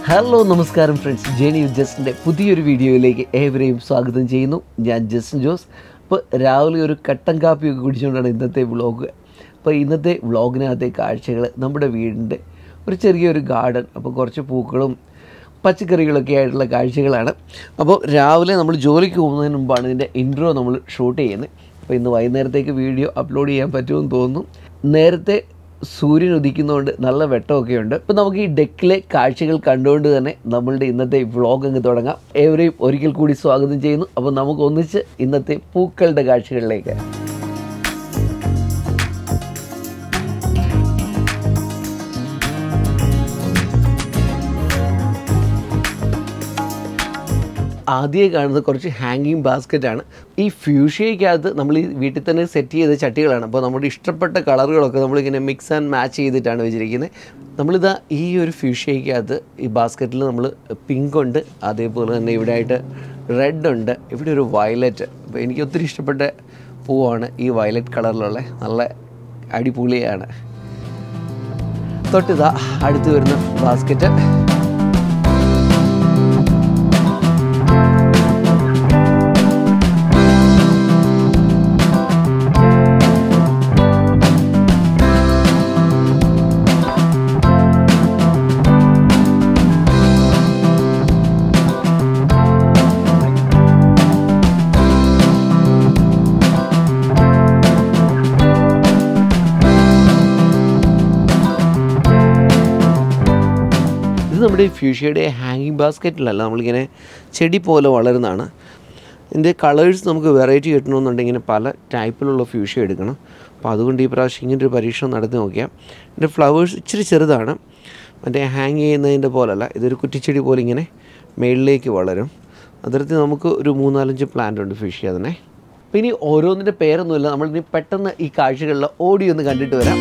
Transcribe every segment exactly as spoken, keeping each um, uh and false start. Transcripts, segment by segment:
Hello നമസ്കാരം friends, journey വിത്ത് ജസ്റ്റിൻ്റെ പുതിയൊരു വീഡിയോയിലേക്ക് ഏവരെയും സ്വാഗതം ചെയ്യുന്നു. ഞാൻ ജസ്റ്റിൻ ജോസ്. അപ്പോൾ രാവിലെ ഒരു കട്ടൻ കാപ്പിയൊക്കെ കുടിച്ചുകൊണ്ടാണ് ഇന്നത്തെ വ്ളോഗ്. അപ്പോൾ ഇന്നത്തെ വ്ളോഗിനകത്തെ കാഴ്ചകൾ നമ്മുടെ വീടിൻ്റെ ഒരു ചെറിയൊരു ഗാർഡൻ, അപ്പോൾ കുറച്ച് പൂക്കളും പച്ചക്കറികളൊക്കെ ആയിട്ടുള്ള കാഴ്ചകളാണ്. അപ്പോൾ രാവിലെ നമ്മൾ ജോലിക്ക് പോകുന്നതിന് മുമ്പാണ് ഇതിൻ്റെ ഇൻട്രോ നമ്മൾ ഷൂട്ട് ചെയ്യുന്നത്. അപ്പോൾ ഇന്ന് വൈകുന്നേരത്തേക്ക് വീഡിയോ അപ്ലോഡ് ചെയ്യാൻ പറ്റുമെന്ന് തോന്നുന്നു. നേരത്തെ സൂര്യൻ ഉദിക്കുന്നതുകൊണ്ട് നല്ല വെട്ടമൊക്കെ ഉണ്ട്. അപ്പോൾ നമുക്ക് ഈ ഡെക്കിലെ കാഴ്ചകൾ കണ്ടുകൊണ്ട് തന്നെ നമ്മളുടെ ഇന്നത്തെ വ്ളോഗ് അങ്ങ് തുടങ്ങാം. ഏവരെയും ഒരിക്കൽ കൂടി സ്വാഗതം ചെയ്യുന്നു. അപ്പോൾ നമുക്ക് ഒന്നിച്ച് ഇന്നത്തെ പൂക്കളുടെ കാഴ്ചകളിലേക്ക്. ആദ്യമേ കാണുന്നത് കുറച്ച് ഹാങ്ങിങ് ബാസ്ക്കറ്റാണ്. ഈ ഫ്യൂഷ്യയ്ക്കകത്ത് നമ്മൾ ഈ വീട്ടിൽ തന്നെ സെറ്റ് ചെയ്ത ചട്ടികളാണ്. അപ്പോൾ നമ്മുടെ ഇഷ്ടപ്പെട്ട കളറുകളൊക്കെ നമ്മളിങ്ങനെ മിക്സ് ആൻഡ് മാച്ച് ചെയ്തിട്ടാണ് വെച്ചിരിക്കുന്നത്. നമ്മളിതാ ഈ ഒരു ഫ്യൂഷ്യയ്ക്കകത്ത് ഈ ബാസ്ക്കറ്റിൽ നമ്മൾ പിങ്ക് ഉണ്ട്, അതേപോലെ തന്നെ ഇവിടെ ആയിട്ട് റെഡ് ഉണ്ട്, ഇവിടെ ഒരു വയലറ്റ്. അപ്പോൾ എനിക്ക് ഒത്തിരി ഇഷ്ടപ്പെട്ട പൂവാണ് ഈ വയലറ്റ് കളറിലുള്ള, നല്ല അടിപൊളിയാണ്. തൊട്ടിതാ അടുത്ത് വരുന്ന ബാസ്ക്കറ്റ്. ഇത് നമ്മുടെ ഫ്യൂഷ്യയുടെ ഹാങ്ങിങ് ബാസ്ക്കറ്റിലല്ല, നമ്മളിങ്ങനെ ചെടി പോലെ വളരുന്നതാണ്. ഇതിൻ്റെ കളേഴ്സ് നമുക്ക് വെറൈറ്റി കിട്ടണമെന്നുണ്ടെങ്കിൽ ഇങ്ങനെ പല ടൈപ്പിലുള്ള ഫ്യൂഷ്യ എടുക്കണം. അപ്പോൾ അതുകൊണ്ട് ഈ പ്രാവശ്യം ഇങ്ങനെ ഒരു പരീക്ഷണം നടത്തി നോക്കിയാൽ. ഇതിൻ്റെ ഫ്ലവേഴ്സ് ഇച്ചിരി ചെറുതാണ്, മറ്റേ ഹാങ് ചെയ്യുന്നതിൻ്റെ പോലല്ല. ഇതൊരു കുറ്റിച്ചെടി പോലെ ഇങ്ങനെ മേളിലേക്ക് വളരും. അതിർത്തി നമുക്ക് ഒരു മൂന്നാലഞ്ച് പ്ലാന്റ് ഉണ്ട് ഫ്യൂഷ്യ തന്നെ. അപ്പോൾ ഇനി ഓരോന്നിൻ്റെ പേരൊന്നുമില്ല, നമ്മളിനി പെട്ടെന്ന് ഈ കാഴ്ചകളിൽ ഓടി ഒന്ന് കണ്ടിട്ട് വരാം.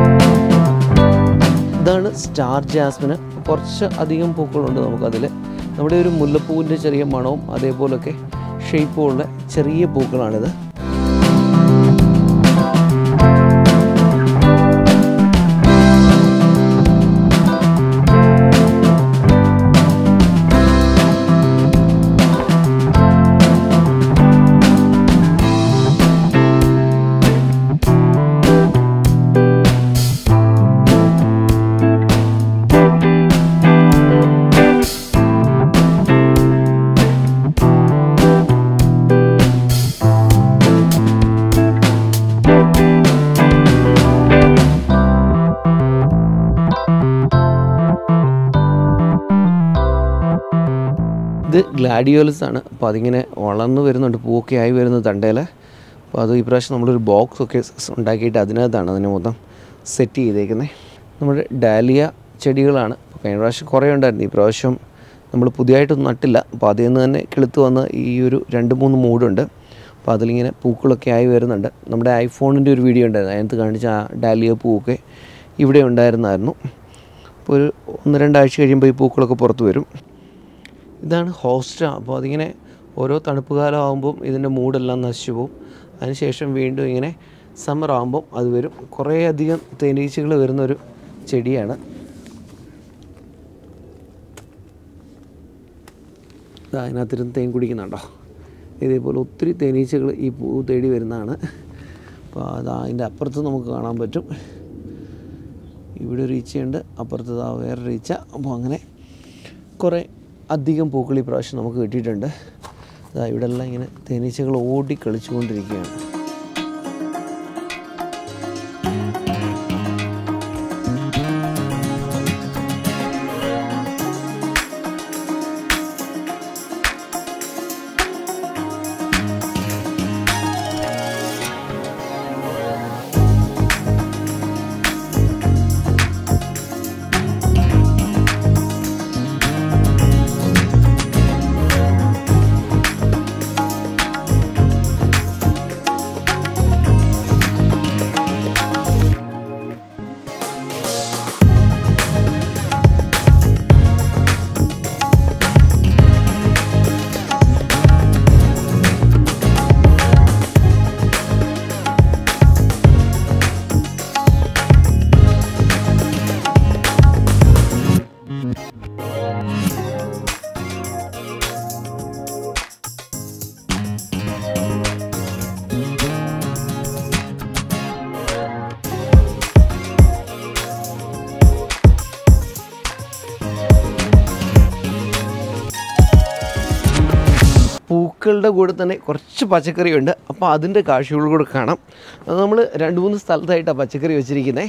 സ്റ്റാർ ജാസ്മിന് കുറച്ച് അധികം പൂക്കളുണ്ട് നമുക്കതിൽ. നമ്മുടെ ഒരു മുല്ലപ്പൂവിൻ്റെ ചെറിയ മണവും അതേപോലൊക്കെ ഷേപ്പുള്ള ചെറിയ പൂക്കളാണിത്. ഇത് ഗ്ലാഡിയോലസ് ആണ്. അപ്പോൾ അതിങ്ങനെ വളർന്നു വരുന്നുണ്ട്, പൂവൊക്കെ ആയി വരുന്ന തണ്ടയിൽ. അപ്പോൾ അത് ഈ പ്രാവശ്യം നമ്മളൊരു ബോക്സ് ഒക്കെ ഉണ്ടാക്കിയിട്ട് അതിനകത്താണ് അതിനെ മൊത്തം സെറ്റ് ചെയ്തേക്കുന്നത്. നമ്മുടെ ഡാലിയ ചെടികളാണ്. കഴിഞ്ഞ പ്രാവശ്യം കുറേ ഉണ്ടായിരുന്നു, ഈ പ്രാവശ്യം നമ്മൾ പുതിയതായിട്ടൊന്നും നട്ടില്ല. അപ്പോൾ അതിൽ നിന്ന് തന്നെ കിളുത്ത് വന്ന ഈ ഒരു രണ്ട് മൂന്ന് മൂടുണ്ട്. അപ്പോൾ അതിലിങ്ങനെ പൂക്കളൊക്കെ ആയി വരുന്നുണ്ട്. നമ്മുടെ ഐഫോണിൻ്റെ ഒരു വീഡിയോ ഉണ്ടായിരുന്നു, അതിനകത്ത് കാണിച്ച ആ ഡാലിയ പൂവൊക്കെ ഇവിടെ ഉണ്ടായിരുന്നായിരുന്നു. അപ്പോൾ ഒരു ഒന്ന് രണ്ടാഴ്ച കഴിയുമ്പോൾ ഈ പൂക്കളൊക്കെ പുറത്ത് വരും. ഇതാണ് ഹോസ്റ്റ. അപ്പോൾ അതിങ്ങനെ ഓരോ തണുപ്പ് കാലം ആകുമ്പം ഇതിൻ്റെ മൂടെല്ലാം നശിച്ചു പോകും. അതിനുശേഷം വീണ്ടും ഇങ്ങനെ സമ്മർ ആകുമ്പം അത് വരും. കുറേ അധികം തേനീച്ചകൾ വരുന്നൊരു ചെടിയാണ്. അതിനകത്തിരുന്ന് തേൻ കുടിക്കുന്നുണ്ടോ? ഇതേപോലെ ഒത്തിരി തേനീച്ചകൾ ഈ പൂ തേടി വരുന്നതാണ്. അപ്പോൾ അത് അതിൻ്റെ അപ്പുറത്ത് നമുക്ക് കാണാൻ പറ്റും. ഇവിടെ ഒരു ഈച്ചയുണ്ട്, അപ്പുറത്ത് ആ വേറൊരു ഈച്ച. അപ്പോൾ അങ്ങനെ കുറേ അധികം പൂക്കൾ ഈ പ്രാവശ്യം നമുക്ക് കിട്ടിയിട്ടുണ്ട്. അതാ ഇവിടെ എല്ലാം ഇങ്ങനെ തേനീച്ചകൾ ഓടി കളിച്ചുകൊണ്ടിരിക്കുകയാണ്. പൂക്കളുടെ കൂടെ തന്നെ കുറച്ച് പച്ചക്കറിയുണ്ട്. അപ്പോൾ അതിൻ്റെ കാഴ്ചകൾ കൂടെ കാണാം. അത് നമ്മൾ രണ്ട് മൂന്ന് സ്ഥലത്തായിട്ടാണ് പച്ചക്കറി വെച്ചിരിക്കുന്നത്.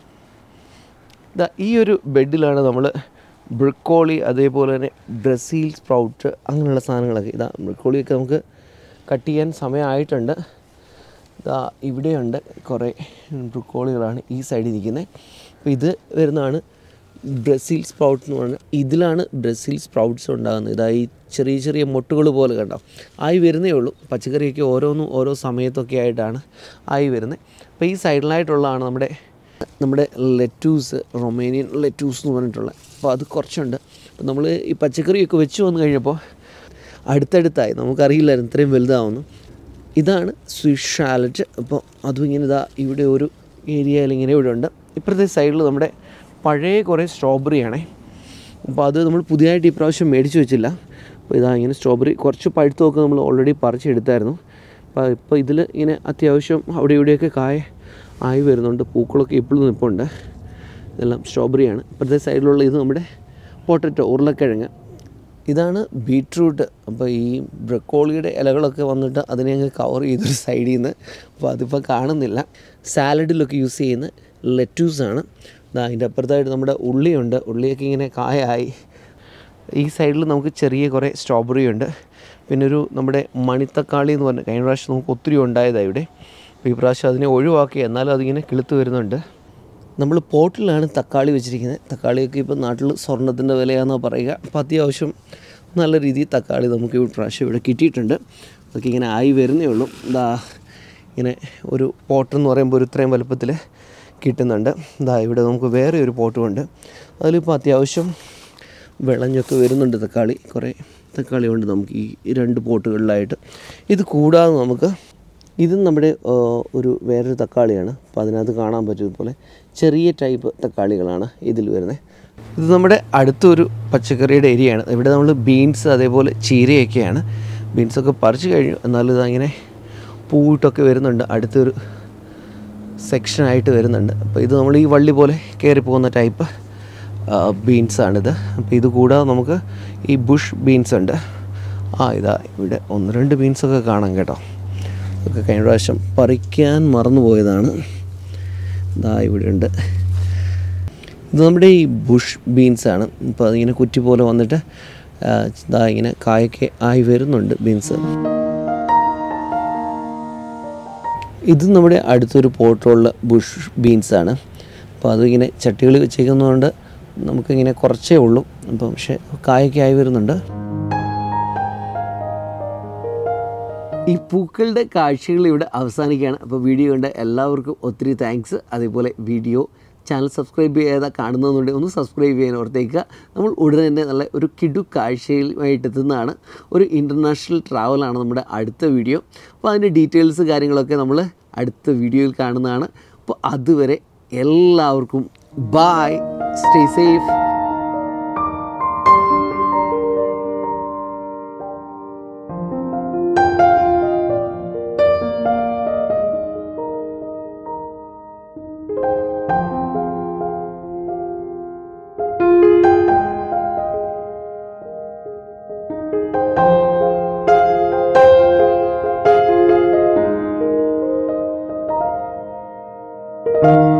ഇതാ ഈ ഒരു ബെഡിലാണ് നമ്മൾ ബ്രക്കോളി, അതേപോലെ തന്നെ ബ്രസീൽ സ്പ്രൗട്ട്, അങ്ങനെയുള്ള സാധനങ്ങളൊക്കെ. ഇതാ ബ്രക്കോളിയൊക്കെ നമുക്ക് കട്ട് ചെയ്യാൻ സമയമായിട്ടുണ്ട്. ഇതാ ഇവിടെയുണ്ട് കുറേ ബ്രക്കോളികളാണ് ഈ സൈഡിൽ ഇരിക്കുന്നത്. അപ്പോൾ ഇത് വരുന്നതാണ് ബ്രസീൽ സ്പ്രൗട്ട് എന്ന് പറഞ്ഞാൽ. ഇതിലാണ് ബ്രസീൽ സ്പ്രൗട്ട്സ് ഉണ്ടാകുന്നത്. ഇതാ ഈ ചെറിയ ചെറിയ മൊട്ടുകൾ പോലെ കണ്ടോ, ആയി വരുന്നേ ഉള്ളൂ. പച്ചക്കറിയൊക്കെ ഓരോന്നും ഓരോ സമയത്തൊക്കെ ആയിട്ടാണ് ആയി വരുന്നത്. അപ്പോൾ ഈ സൈഡിലായിട്ടുള്ളതാണ് നമ്മുടെ നമ്മുടെ ലെറ്റൂസ്, റൊമേനിയൻ ലെറ്റൂസ് എന്ന് പറഞ്ഞിട്ടുള്ളത്. അപ്പോൾ അത് കുറച്ചുണ്ട്. അപ്പോൾ നമ്മൾ ഈ പച്ചക്കറിയൊക്കെ വെച്ച് വന്നു കഴിഞ്ഞപ്പോൾ അടുത്തടുത്തായി, നമുക്കറിയില്ലായിരുന്നു ഇത്രയും വലുതാവുന്നു. ഇതാണ് സ്വിസ് ഷാലറ്റ്. അപ്പോൾ അതും ഇങ്ങനെ ഇതാ ഇവിടെ ഒരു ഏരിയയിൽ ഇങ്ങനെ ഇവിടെ ഉണ്ട്. ഇപ്പുറത്തെ സൈഡിൽ നമ്മുടെ പഴയ കുറേ സ്ട്രോബെറിയാണേ. അപ്പോൾ അത് നമ്മൾ പുതിയതായിട്ട് ഈ പ്രാവശ്യം മേടിച്ച് വെച്ചില്ല. അപ്പോൾ ഇതാ ഇങ്ങനെ സ്ട്രോബെറി കുറച്ച് പഴുത്തമൊക്കെ നമ്മൾ ഓൾറെഡി പറിച്ചെടുത്തായിരുന്നു. അപ്പോൾ ഇപ്പോൾ ഇതിൽ ഇങ്ങനെ അത്യാവശ്യം അവിടെ ഇവിടെയൊക്കെ കായ ആയി വരുന്നുണ്ട്. പൂക്കളൊക്കെ ഇപ്പോഴും നിൽപ്പുണ്ട്. ഇതെല്ലാം സ്ട്രോബെറിയാണ്. ഇപ്പോഴത്തെ സൈഡിലുള്ള ഇത് നമ്മുടെ പൊട്ടറ്റോ, ഉരുളക്കിഴങ്ങ്. ഇതാണ് ബീട്രൂട്ട്. അപ്പോൾ ഈ ബ്രക്കോളിയുടെ ഇലകളൊക്കെ വന്നിട്ട് അതിനെ അങ്ങ് കവർ ചെയ്തൊരു സൈഡിൽ നിന്ന്. അപ്പോൾ അതിപ്പോൾ കാണുന്നില്ല. സാലഡിലൊക്കെ യൂസ് ചെയ്യുന്ന ലെറ്റൂസാണ്. അതിൻ്റെ അപ്പുറത്തായിട്ട് നമ്മുടെ ഉള്ളിയുണ്ട്. ഉള്ളിയൊക്കെ ഇങ്ങനെ കായായി. ഈ സൈഡിൽ നമുക്ക് ചെറിയ കുറേ സ്ട്രോബെറി ഉണ്ട്. പിന്നെ ഒരു നമ്മുടെ മണിത്തക്കാളി എന്ന് പറഞ്ഞാൽ കഴിഞ്ഞ പ്രാവശ്യം നമുക്ക് ഒത്തിരി ഉണ്ടായതാണ് ഇവിടെ. അപ്പോൾ ഈ പ്രാവശ്യം അതിനെ ഒഴിവാക്കി, എന്നാലും അതിങ്ങനെ കിളുത്ത് വരുന്നുണ്ട്. നമ്മൾ പോട്ടിലാണ് തക്കാളി വെച്ചിരിക്കുന്നത്. തക്കാളിയൊക്കെ ഇപ്പോൾ നാട്ടിൽ സ്വർണ്ണത്തിൻ്റെ വിലയാണെന്ന് പറയുക. അപ്പോൾ അത്യാവശ്യം നല്ല രീതിയിൽ തക്കാളി നമുക്ക് ഈ പ്രാവശ്യം ഇവിടെ കിട്ടിയിട്ടുണ്ട്. അതൊക്കെ ഇങ്ങനെ ആയി വരുന്നേ ഉള്ളൂ. ഇതാ ഇങ്ങനെ ഒരു പോട്ടെന്ന് പറയുമ്പോൾ ഒരു ഇത്രയും വലുപ്പത്തിൽ കിട്ടുന്നുണ്ട്. ഇതാ ഇവിടെ നമുക്ക് വേറെ ഒരു പോട്ടുമുണ്ട്. അതിലിപ്പോൾ അത്യാവശ്യം വിളഞ്ഞൊക്കെ വരുന്നുണ്ട് തക്കാളി. കുറേ തക്കാളി ഉണ്ട് നമുക്ക് ഈ രണ്ട് പോട്ടുകളിലായിട്ട്. ഇത് കൂടാതെ നമുക്ക് ഇത് നമ്മുടെ ഒരു വേറൊരു തക്കാളിയാണ്. അപ്പോൾ അതിനകത്ത് കാണാൻ പറ്റുന്നതുപോലെ ചെറിയ ടൈപ്പ് തക്കാളികളാണ് ഇതിൽ വരുന്നത്. ഇത് നമ്മുടെ അടുത്തൊരു പച്ചക്കറിയുടെ ഏരിയയാണ്. ഇവിടെ നമ്മൾ ബീൻസ് അതേപോലെ ചീരയൊക്കെയാണ്. ബീൻസൊക്കെ പറിച്ച് കഴിഞ്ഞു, എന്നാലും ഇതങ്ങനെ പൂവിട്ടൊക്കെ വരുന്നുണ്ട്. അടുത്തൊരു സെക്ഷനായിട്ട് വരുന്നുണ്ട്. അപ്പോൾ ഇത് നമ്മൾ ഈ വള്ളി പോലെ കയറി പോകുന്ന ടൈപ്പ് ബീൻസാണിത്. അപ്പോൾ ഇത് കൂടാതെ നമുക്ക് ഈ ബുഷ് ബീൻസ് ഉണ്ട്. ആ ഇതാ ഇവിടെ ഒന്ന് രണ്ട് ബീൻസൊക്കെ കാണാം കേട്ടോ. ഇതൊക്കെ കഴിഞ്ഞ പ്രാവശ്യം പറിക്കാൻ മറന്നുപോയതാണ്. ഇതാ ഇവിടെ ഉണ്ട്. ഇത് നമ്മുടെ ഈ ബുഷ് ബീൻസാണ്. ഇപ്പോൾ അതിങ്ങനെ കുറ്റി പോലെ വന്നിട്ട് ഇതാ ഇങ്ങനെ കായൊക്കെ ആയി വരുന്നുണ്ട് ബീൻസ്. ഇത് നമ്മുടെ അടുത്തൊരു പോട്ടുള്ള ബുഷ് ബീൻസാണ്. അപ്പോൾ അതിങ്ങനെ ചട്ടികളിൽ വെച്ചേക്കുന്നതുകൊണ്ട് നമുക്കിങ്ങനെ കുറച്ചേ ഉള്ളൂ. അപ്പം പക്ഷേ കായൊക്കെ ആയി വരുന്നുണ്ട്. ഈ പൂക്കളുടെ കാഴ്ചകൾ ഇവിടെ അവസാനിക്കുകയാണ്. അപ്പോൾ വീഡിയോ കണ്ട എല്ലാവർക്കും ഒത്തിരി താങ്ക്സ്. അതേപോലെ വീഡിയോ ചാനൽ സബ്സ്ക്രൈബ് ചെയ്യാതെ കാണുന്നതുകൊണ്ട് ഒന്ന് സബ്സ്ക്രൈബ് ചെയ്യാൻ ഓർത്തേക്കുക. നമ്മൾ ഉടനെ തന്നെ നല്ല ഒരു കിടു കാഴ്ചയുമായിട്ട് എത്തുന്നതാണ്. ഒരു ഇൻ്റർനാഷണൽ ട്രാവലാണ് നമ്മുടെ അടുത്ത വീഡിയോ. അപ്പോൾ അതിൻ്റെ ഡീറ്റെയിൽസ് കാര്യങ്ങളൊക്കെ നമ്മൾ അടുത്ത വീഡിയോയിൽ കാണുന്നതാണ്. അപ്പോൾ അതുവരെ എല്ലാവർക്കും ബൈ, സ്റ്റേ സേഫ്. you